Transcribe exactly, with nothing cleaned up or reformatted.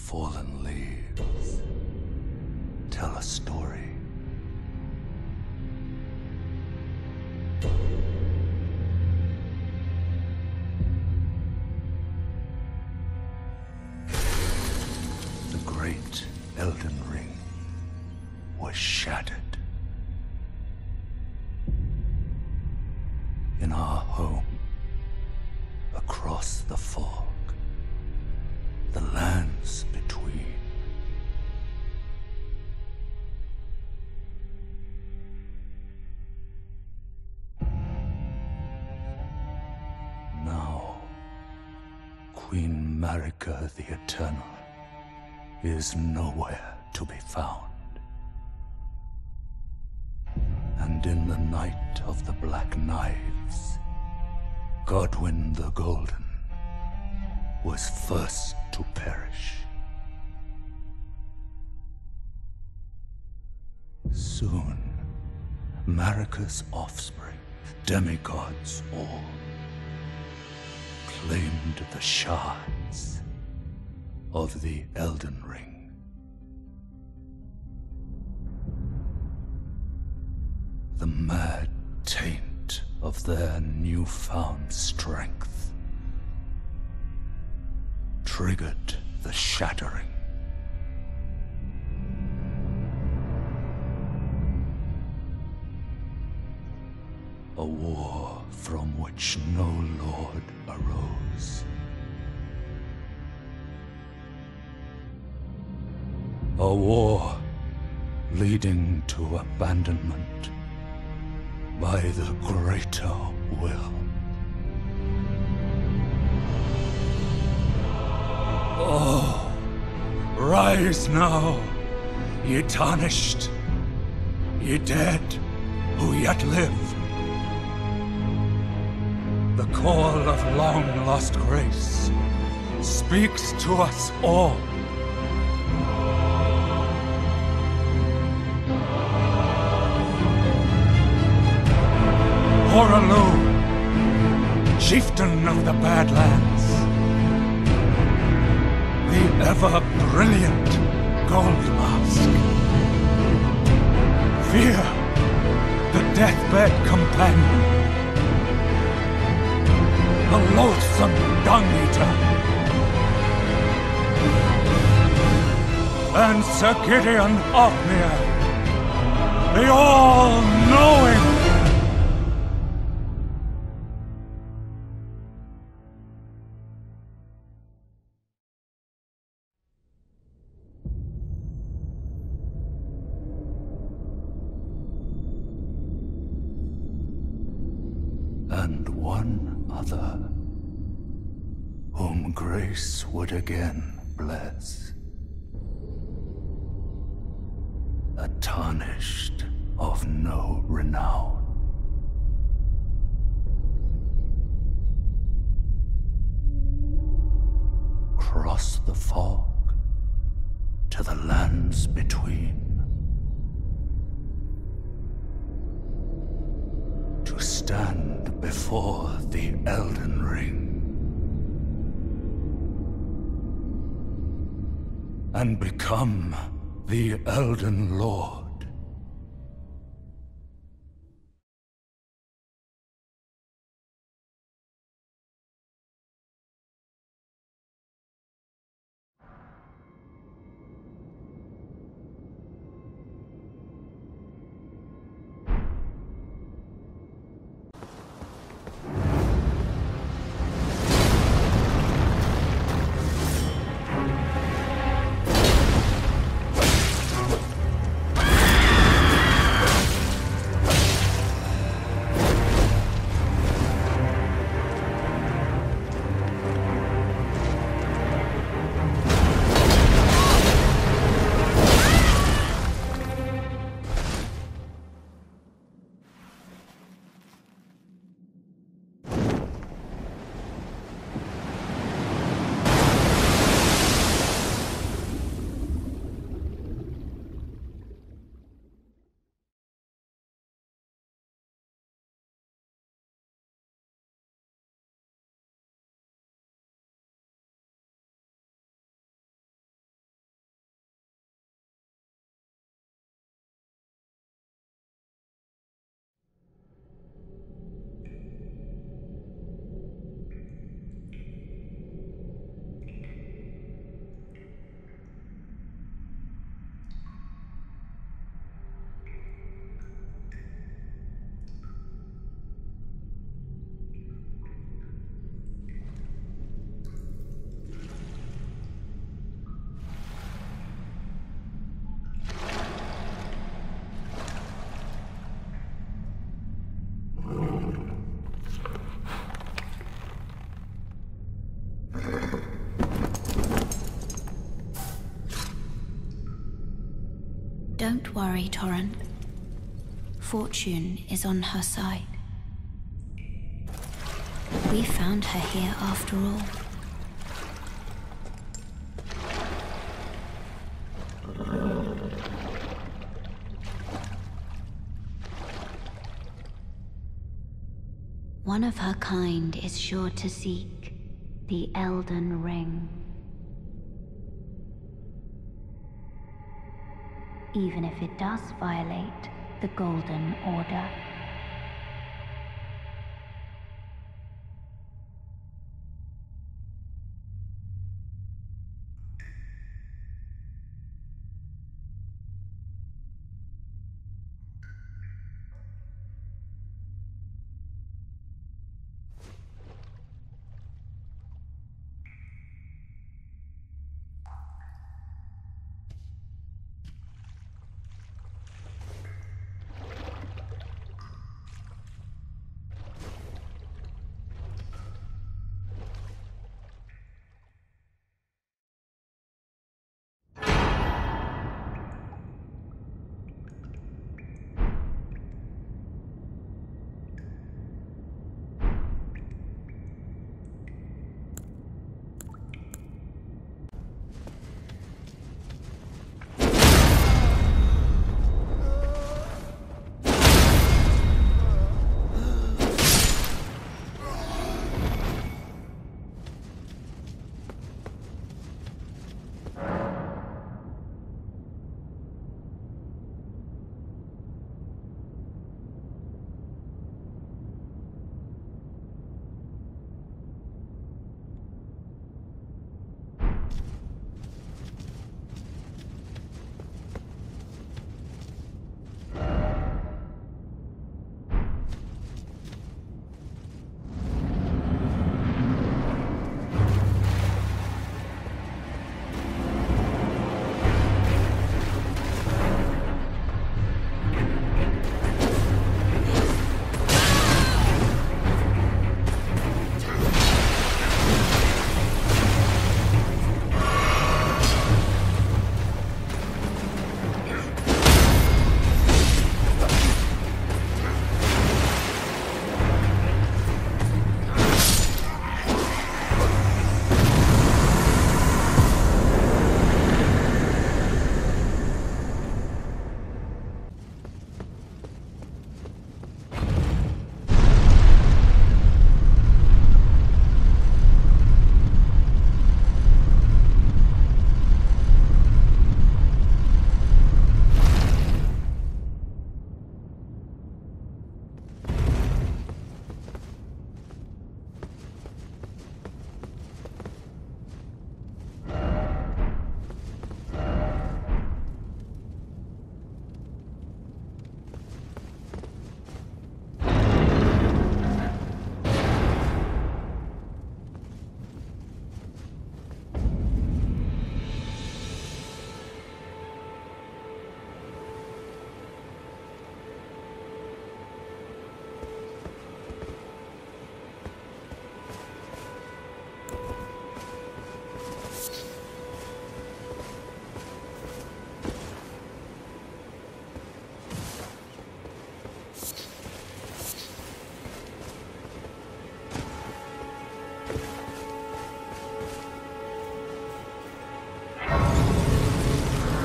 fallen leaves tell a story. The great Elden Ring was shattered. In our home, across the fog, the lands between. Now, Queen Marika the Eternal is nowhere to be found. And in the night of the Black Knives, Godwyn the Golden was first to perish. Soon, Marika's offspring, demigods all, claimed the shards of the Elden Ring. The mad taint of their newfound strength triggered the shattering. A war from which no lord arose. A war leading to abandonment by the greater will. Oh, rise now, ye tarnished, ye dead who yet live. The call of long-lost grace speaks to us all. Hoarah, chieftain of the Badlands, the ever-brilliant Gold Mask. Fear, the deathbed companion, the loathsome Dung-Eater, and Sir Gideon Ofnir, the all-knowing. And one other, whom grace would again bless. A tarnished of no renown. Cross the fog to the lands between. To stand before the Elden Ring and become the Elden Lord. Don't worry, Torrent. Fortune is on her side. We found her here after all. One of her kind is sure to seek the Elden Ring. Even if it does violate the Golden Order.